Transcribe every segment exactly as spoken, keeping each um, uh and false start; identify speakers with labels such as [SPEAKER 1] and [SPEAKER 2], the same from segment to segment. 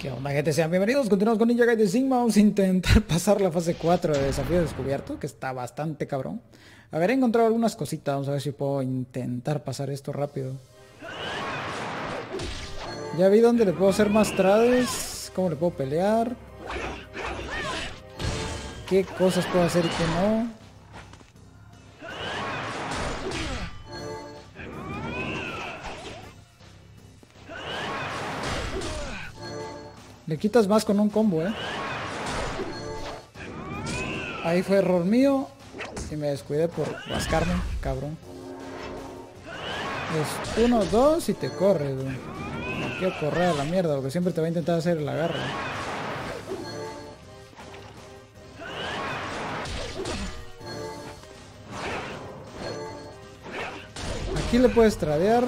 [SPEAKER 1] ¿Qué onda, gente? Sean bienvenidos. Continuamos con Ninja Gaiden cinco. Vamos a intentar pasar la fase cuatro de Desafío Descubierto, que está bastante cabrón. A ver, he encontrado algunas cositas. Vamos a ver si puedo intentar pasar esto rápido. Ya vi dónde le puedo hacer más trades, cómo le puedo pelear, qué cosas puedo hacer y qué no. Le quitas más con un combo, eh. Ahí fue error mío. Y me descuidé por rascarme, cabrón. Es uno, dos y te corres, güey. No quiero correr a la mierda, porque siempre te va a intentar hacer el agarre. Aquí le puedes tradear.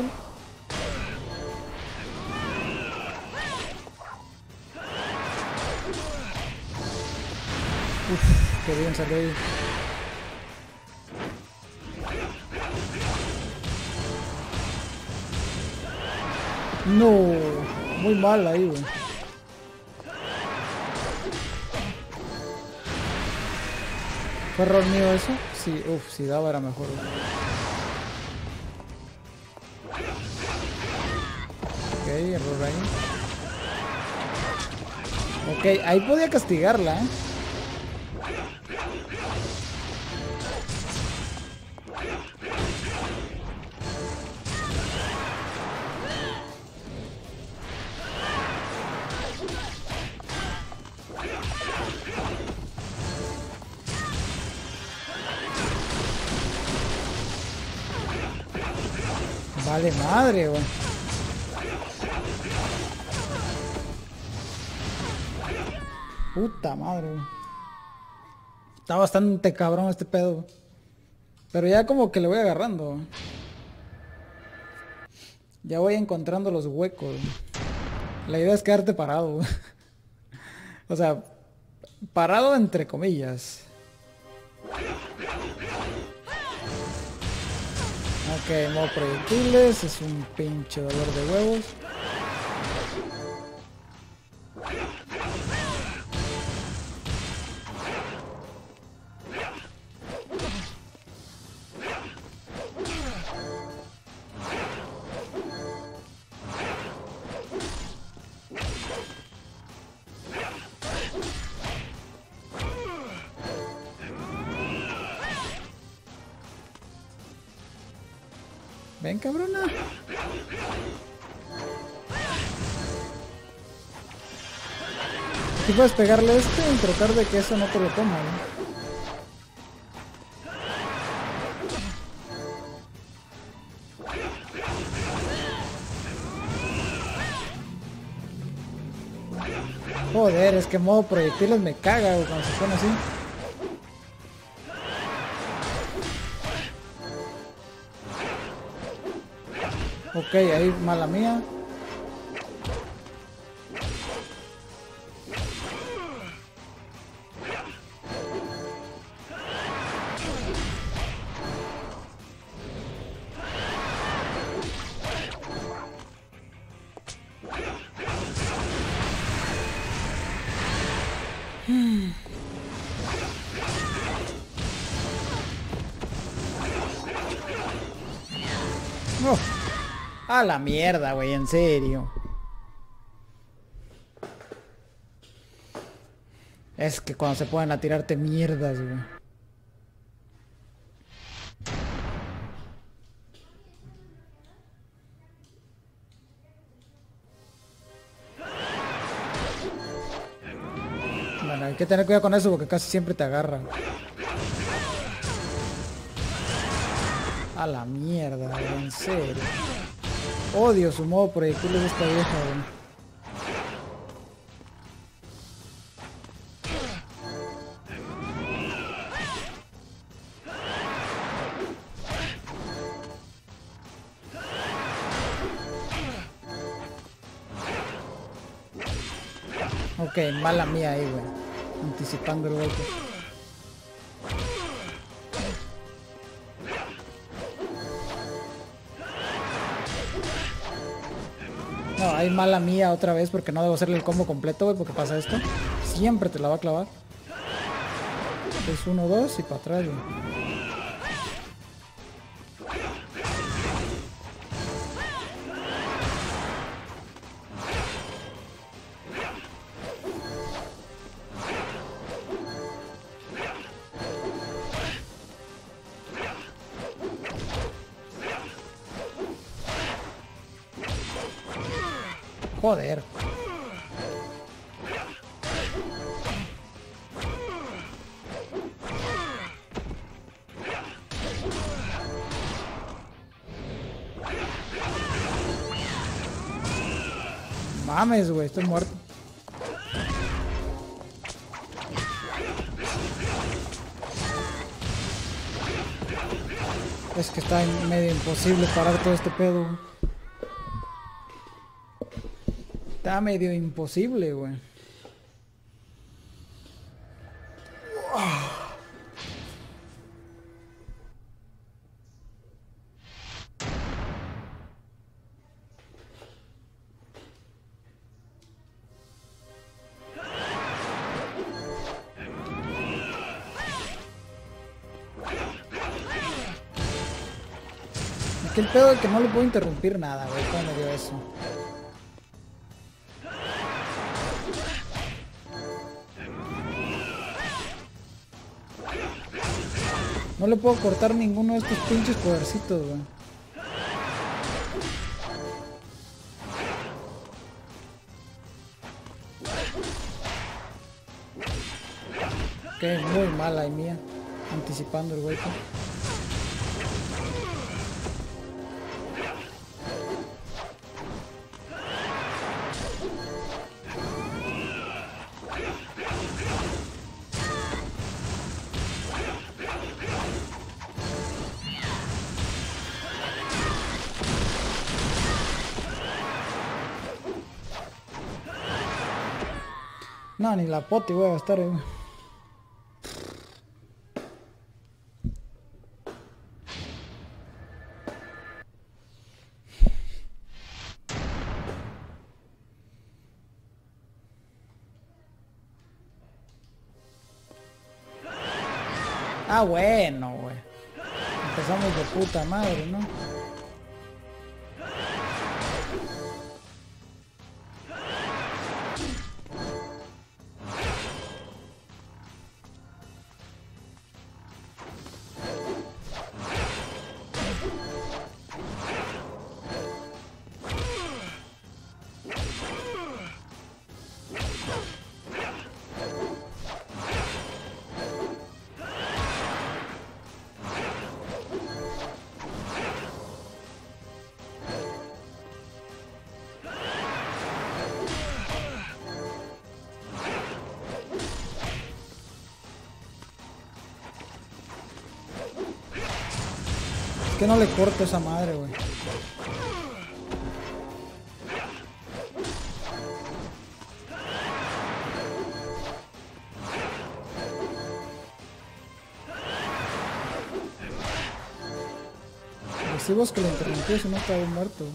[SPEAKER 1] Uf, qué bien salió ahí. No, muy mal ahí, güey. ¿Fue error mío eso? Sí, uff, si daba era mejor, güey. Ok, error ahí. Ok, ahí podía castigarla, ¿eh? Vale madre, güey. Puta madre, güey. Está bastante cabrón este pedo. Pero ya como que le voy agarrando. Ya voy encontrando los huecos. La idea es quedarte parado. O sea, parado entre comillas. Ok, modo proyectiles. Es un pinche dolor de huevos. Ven, cabrona. Aquí puedes pegarle este y tratar de que eso no te lo coma, ¿no? Joder, es que modo proyectiles me caga, güey, cuando se pone así. Ok, ahí mala mía. Oh, a la mierda, güey, en serio. Es que cuando se pueden a tirarte mierdas, güey. Bueno, hay que tener cuidado con eso porque casi siempre te agarra. A la mierda, güey, en serio. Odio su modo proyectiles de esta vieja, güey. Ok, mala mía ahí, güey. Anticipando el golpe. No, hay mala mía otra vez porque no debo hacerle el combo completo, güey, porque pasa esto. Siempre te la va a clavar. Es uno, dos y para atrás, güey. Joder. Mames, güey, estoy muerto. Es que está medio imposible parar todo este pedo. Está medio imposible, güey. Es que el pedo es que no le puedo interrumpir nada, güey. ¿Cómo me dio eso? No le puedo cortar ninguno de estos pinches podercitos, güey. Ok, muy mala y mía. Anticipando el golpe. No, ni la poti voy a gastar, eh. Ah, bueno, güey. Empezamos de puta madre, ¿no? Es que no le corto esa madre, güey. Decimos que lo interrumpió, si no estaba muerto.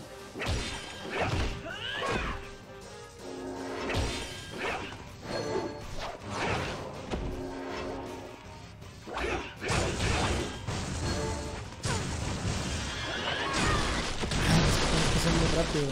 [SPEAKER 1] Rápido.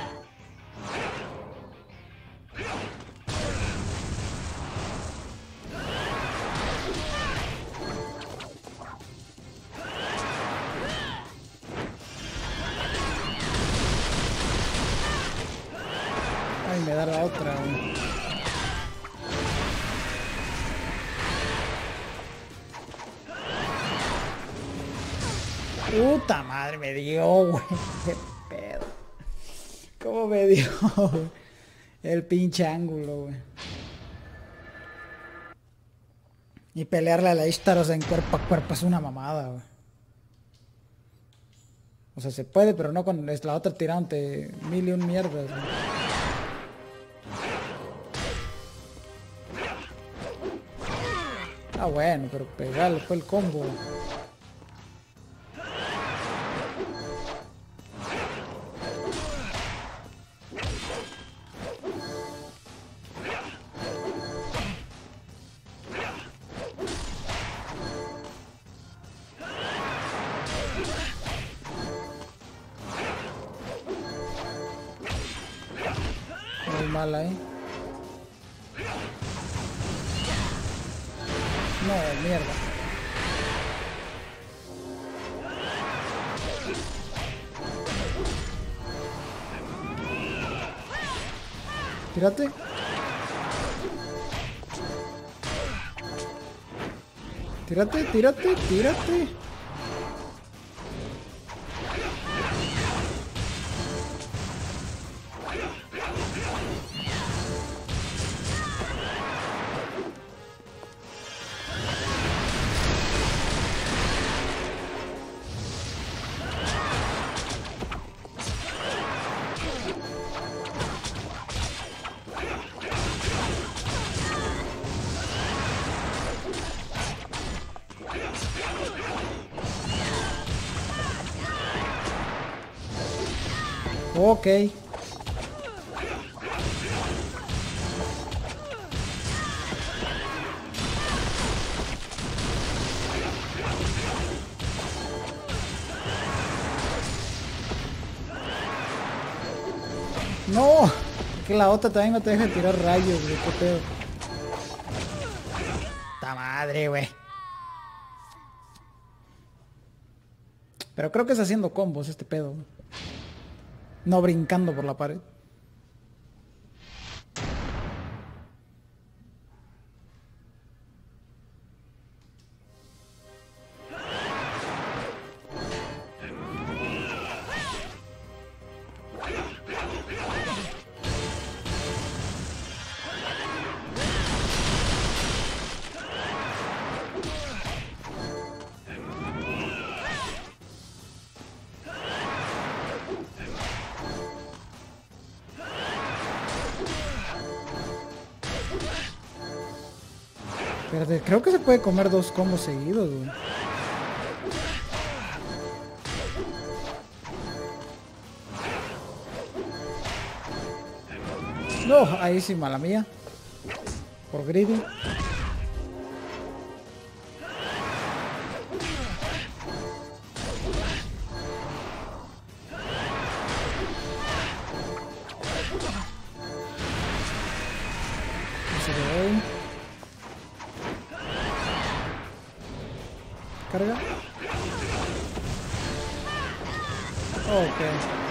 [SPEAKER 1] Ay, me da la otra, güey. Puta madre, me dio, güey. Qué pedo. ¿Cómo me dio, güey? El pinche ángulo, güey. Y pelearle a la Ishtaros en cuerpo a cuerpo es una mamada, güey. O sea, se puede, pero no con la otra tirante mil y un mierdas, güey. Ah, bueno, pero pegarle fue el combo. muy mala, eh. No, mierda. Tírate. Tírate, tírate, tírate. Ok. No, que la otra también no te deja tirar rayos, güey, qué pedo. ¡Ta madre, güey! Pero creo que es haciendo combos este pedo, güey. No brincando por la pared. Espérate, creo que se puede comer dos combos seguidos, güey. No, ahí sí, mala mía. Por greedy. Se quedó ahí. Carga. Ok.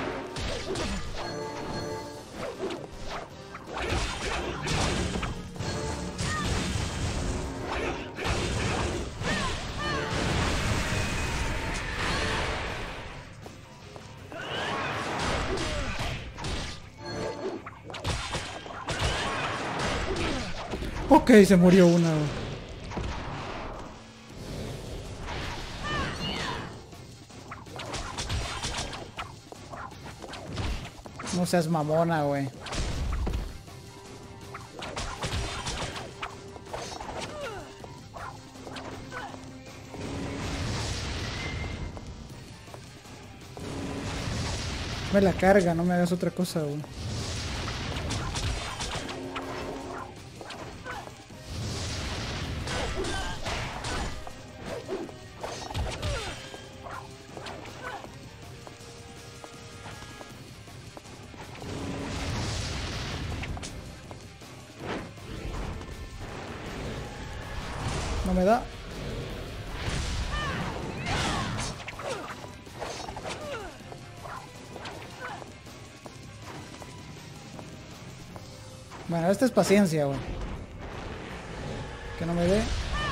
[SPEAKER 1] Ok, se murió una. No seas mamona, güey. Me la carga, no me hagas otra cosa, güey. No me da. Bueno, esta es paciencia, güey. Que no me dé.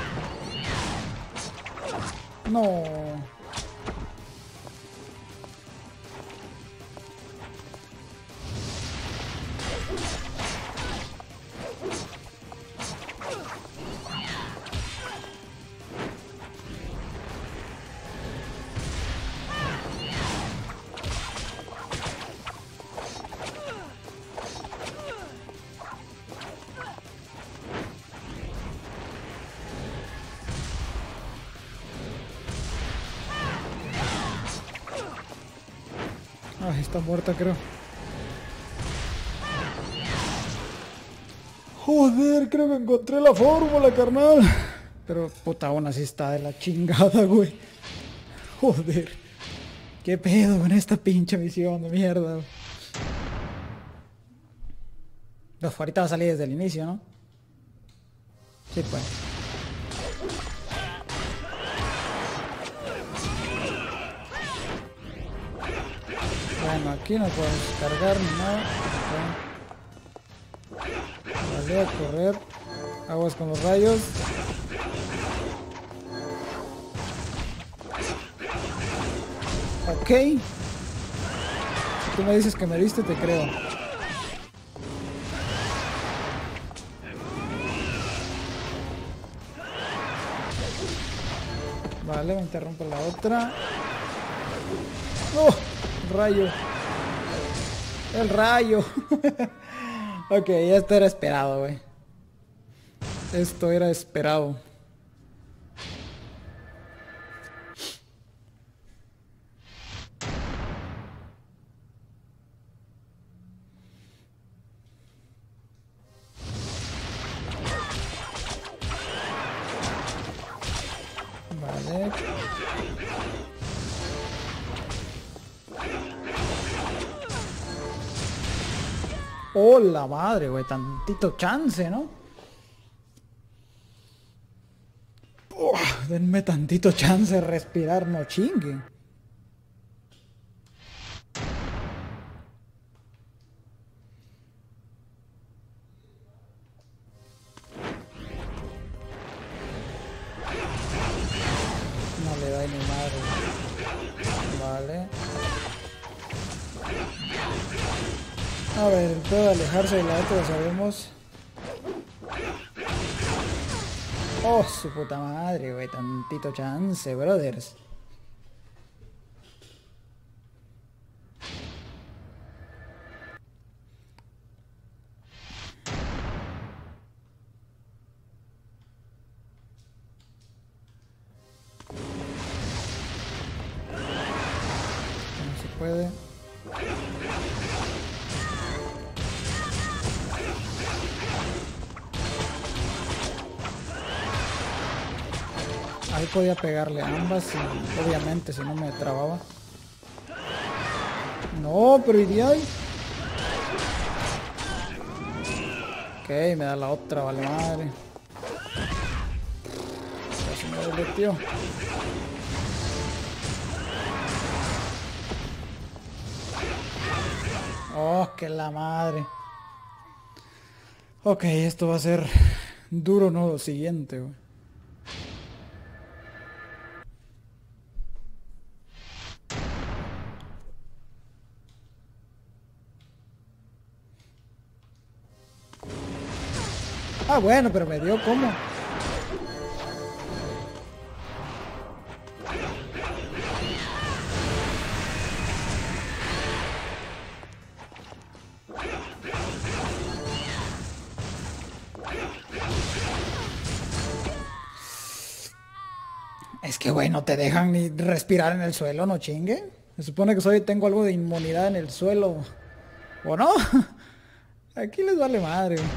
[SPEAKER 1] No. Ay, está muerta, creo. Joder, creo que encontré la fórmula, carnal. Pero puta, aún así está de la chingada, güey. Joder. ¿Qué pedo con esta pinche misión de mierda? Los ahorita va a salir desde el inicio, ¿no? Sí, pues. Bueno, aquí no podemos cargar ni nada. Vale, a correr. Aguas con los rayos. Ok. Si tú me dices que me viste, te creo. Vale, me interrumpo la otra. ¡Oh! Rayo. El rayo. Ok, esto era esperado, güey. Esto era esperado. Vale. Oh, la madre, güey. Tantito chance, ¿no? Oh, denme tantito chance de respirar, no chingue. No le da ni madre. Vale. A ver, el pedo de alejarse de la otra lo sabemos. Oh, su puta madre, güey. Tantito chance, brothers. No se puede. Ahí podía pegarle a ambas y obviamente si no me trababa. No, pero ¿y de ahí? Ok, me da la otra, vale madre. Casi me deleteó. Oh, que la madre. Ok, esto va a ser duro, no lo siguiente, güey. Ah, bueno, pero me dio como. Es que, güey, no te dejan ni respirar en el suelo, no chingue. Se supone que soy, tengo algo de inmunidad en el suelo. ¿O no? Aquí les vale madre, güey.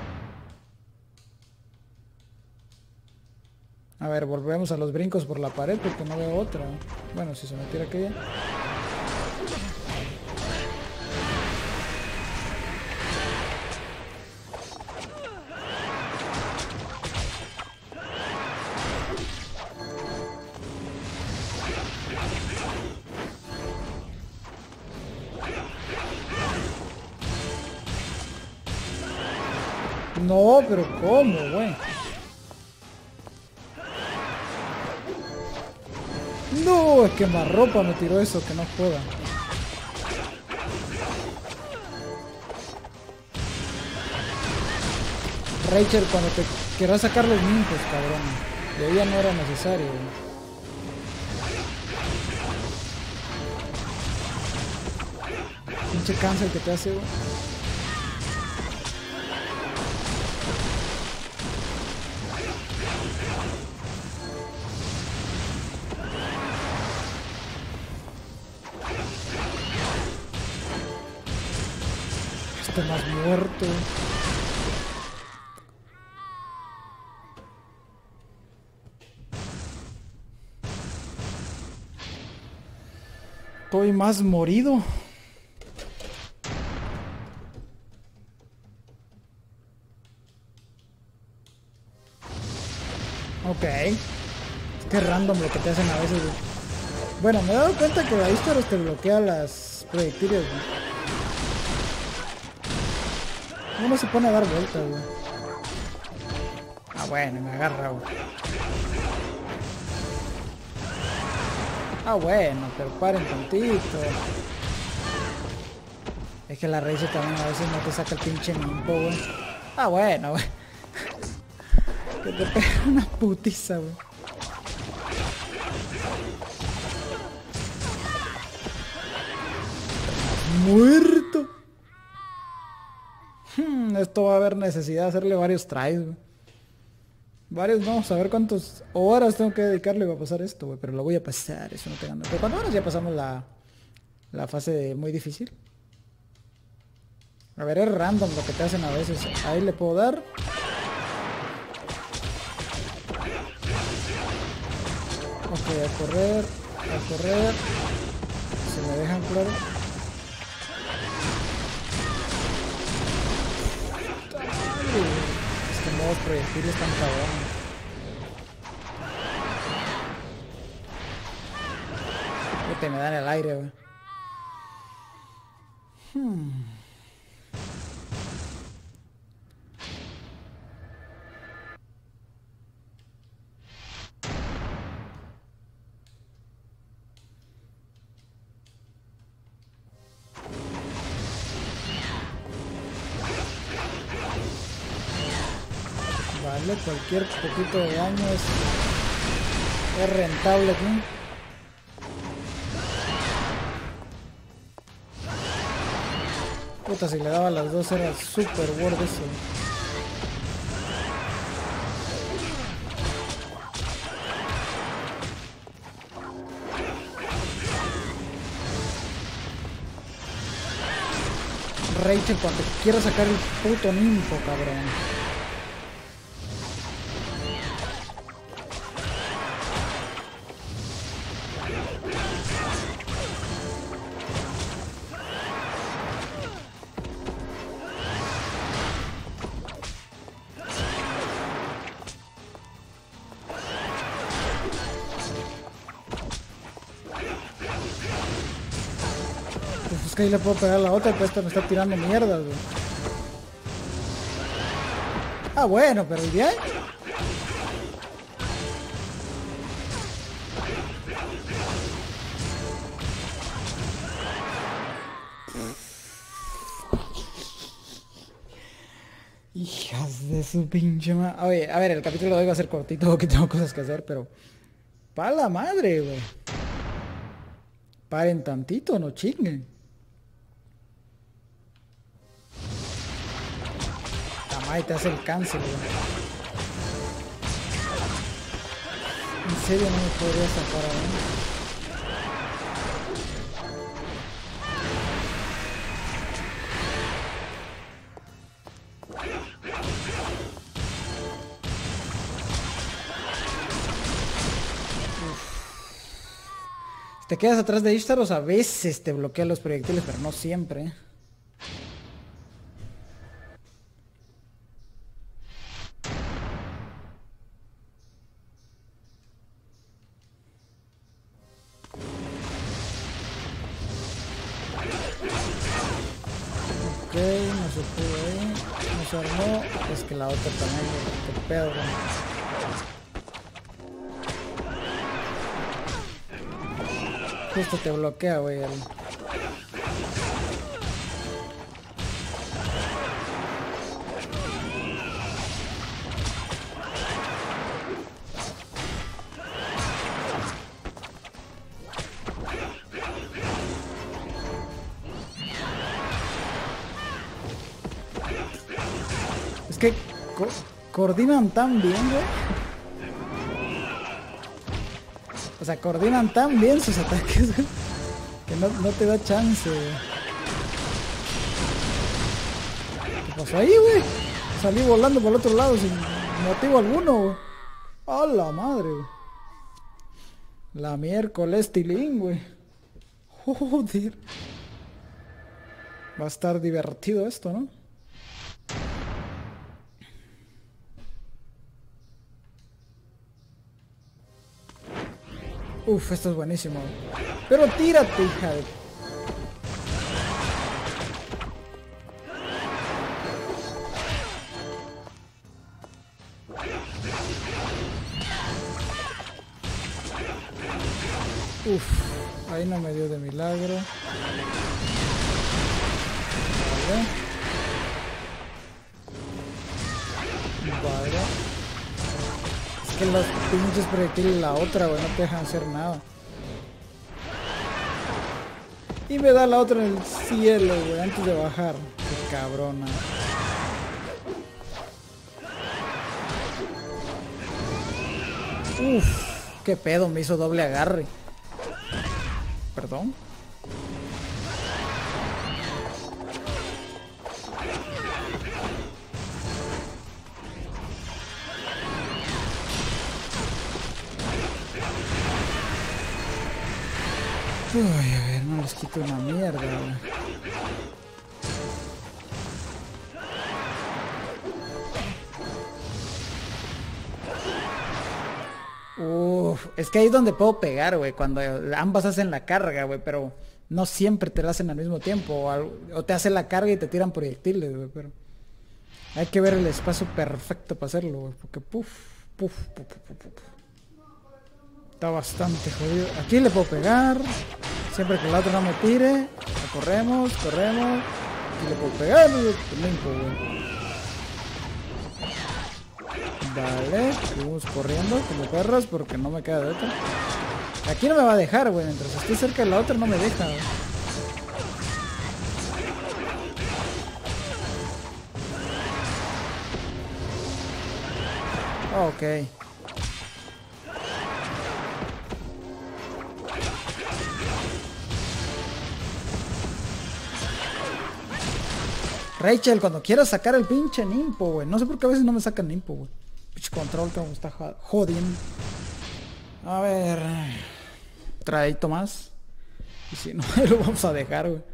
[SPEAKER 1] A ver, volvemos a los brincos por la pared porque no veo otra. Bueno, si se me tira aquella. No, pero ¿cómo, güey? No, es que más ropa me tiró eso, que no joda. Rachel, cuando te quieras sacar los ninjas, cabrón. Y ahí ya no era necesario, güey. Pinche cáncer que te hace, güey. Está más muerto. Estoy más morido. Ok. Es que random lo que te hacen a veces, güey. Bueno, me he dado cuenta que la Ishtaros te bloquea las proyectiles, güey. Uno se pone a dar vueltas, güey. Ah, bueno, me agarra, güey. Ah, bueno, pero paren tantito. Es que la Razer también a veces no te saca el pinche nimpo, güey. Ah, bueno, güey. Que te pega una putiza, güey. Muerto. Hmm, esto va a haber necesidad de hacerle varios tries, güey. Varios, vamos a ver cuántas horas tengo que dedicarle a pasar esto, güey. Pero lo voy a pasar, eso no te gano. Pero cuántas horas ya pasamos la, la fase de muy difícil. A ver, es random lo que te hacen a veces. Ahí le puedo dar. Ok, a correr, a correr. Se me dejan claro. Este modo proyectil es tan cabrón. Te me dan el aire, güey. Hmm. Vale, cualquier poquito de daño es, es rentable aquí. Puta, si le daba las dos era super worth eso. Rachel cuando quiero sacar el puto ninfo, cabrón. Pues es que ahí le puedo pegar a la otra, pero esta me está tirando mierda, güey. Ah, bueno, pero ¿y bien? Hijas de su pinche madre. Oye, a ver, el capítulo de hoy va a ser cortito porque tengo cosas que hacer, pero... ¡Pa' la madre, güey! Paren tantito, no chinguen. Tamay te hace el cáncer, güey. En serio no me podría zafar ahora. Si te quedas atrás de Ishtaros, a veces te bloquea los proyectiles, pero no siempre. Ok, no se pudo ahí. No se armó. Es que la otra también, qué pedo, güey. Justo te bloquea, güey. El... Es que co coordinan tan bien, güey. O sea, coordinan tan bien sus ataques, güey, que no, no te da chance, güey. ¿Qué pasó ahí, güey? Salí volando por el otro lado sin motivo alguno, güey. ¡A la madre, güey! La miércoles tilín, güey. Joder. Va a estar divertido esto, ¿no? Uf, esto es buenísimo. Pero tírate, hija de... Uf, ahí no me dio de milagro. Vale. Vale. Es que los pinches proyectiles la otra, güey, no te dejan hacer nada. Y me da la otra en el cielo, güey, antes de bajar. Qué cabrona. Uf, qué pedo, me hizo doble agarre. Perdón. Uy, a ver, no les quito una mierda, güey. Uf, es que ahí es donde puedo pegar, güey, cuando ambas hacen la carga, güey, pero no siempre te la hacen al mismo tiempo, o, al, o te hacen la carga y te tiran proyectiles, güey, pero hay que ver el espacio perfecto para hacerlo, güey, porque puf, puf, puf, puf, puf, puf. Está bastante jodido. Aquí le puedo pegar, siempre que el otro no me tire, corremos, corremos, aquí le puedo pegar y limpo, güey. Vale, seguimos corriendo como perros porque no me queda de otra. Aquí no me va a dejar, güey. Mientras esté cerca de la otra no me deja, güey. Ok. Rachel, cuando quieras sacar el pinche Nimpo, güey. No sé por qué a veces no me sacan Nimpo, güey. Pinche control que me está jodiendo. A ver. Traidito más. Y si no, lo vamos a dejar, güey.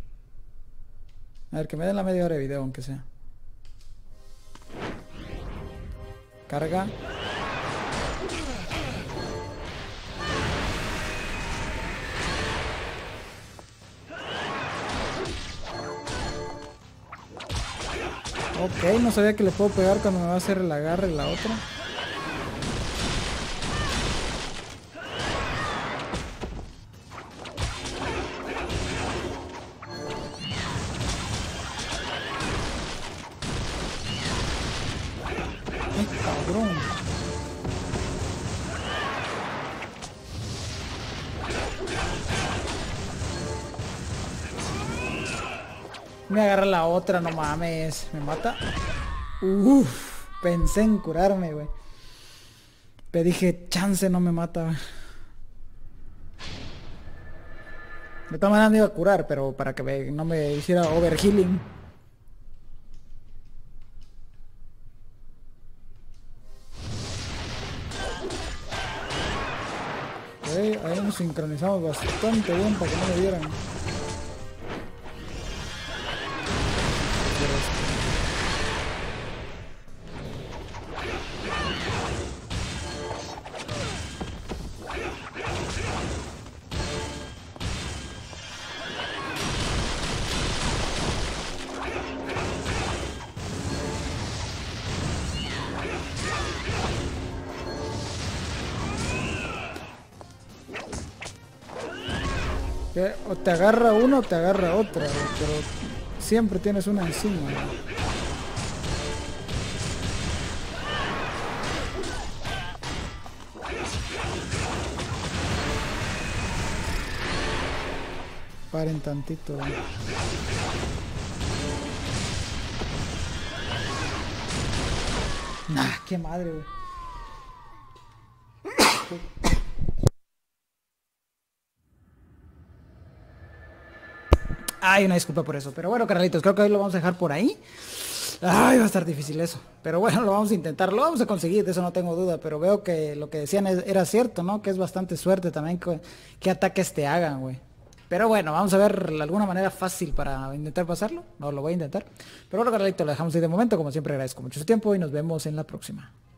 [SPEAKER 1] A ver, que me den la media hora de video, aunque sea. Carga. Ok, no sabía que le puedo pegar cuando me va a hacer el agarre la otra. ¡Ay, cabrón! Me agarra la otra, no mames. Me mata. Uff, pensé en curarme, güey. Pero dije, chance no me mata, güey. De todas maneras me iba a curar, pero para que me, no me hiciera overhealing. Ok, ahí nos sincronizamos bastante bien para que no me vieran. Que o te agarra uno o te agarra otra, pero siempre tienes una encima. Paren tantito. Nah, qué madre, güey. Ay, una disculpa por eso. Pero bueno, carnalitos, creo que hoy lo vamos a dejar por ahí. Ay, va a estar difícil eso. Pero bueno, lo vamos a intentar. Lo vamos a conseguir, de eso no tengo duda. Pero veo que lo que decían era cierto, ¿no? Que es bastante suerte también que, que ataques te hagan, güey. Pero bueno, vamos a ver alguna manera fácil para intentar pasarlo. No, lo voy a intentar. Pero bueno, carnalitos, lo dejamos ahí de momento. Como siempre, agradezco mucho su tiempo y nos vemos en la próxima.